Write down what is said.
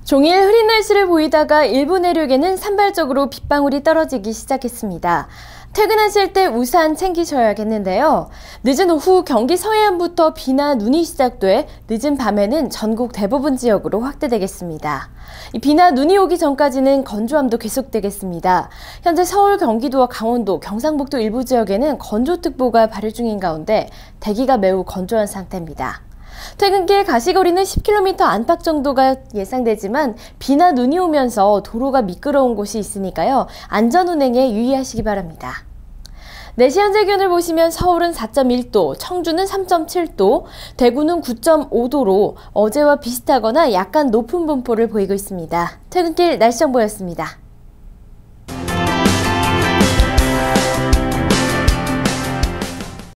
종일 흐린 날씨를 보이다가 일부 내륙에는 산발적으로 빗방울이 떨어지기 시작했습니다. 퇴근하실 때 우산 챙기셔야겠는데요. 늦은 오후 경기 서해안부터 비나 눈이 시작돼 늦은 밤에는 전국 대부분 지역으로 확대되겠습니다. 비나 눈이 오기 전까지는 건조함도 계속되겠습니다. 현재 서울, 경기도와 강원도, 경상북도 일부 지역에는 건조특보가 발효 중인 가운데 대기가 매우 건조한 상태입니다. 퇴근길 가시거리는 10km 안팎 정도가 예상되지만 비나 눈이 오면서 도로가 미끄러운 곳이 있으니까요. 안전운행에 유의하시기 바랍니다. 내시 현재 기온을 보시면 서울은 4.1도, 청주는 3.7도, 대구는 9.5도로 어제와 비슷하거나 약간 높은 분포를 보이고 있습니다. 퇴근길 날씨 정보였습니다.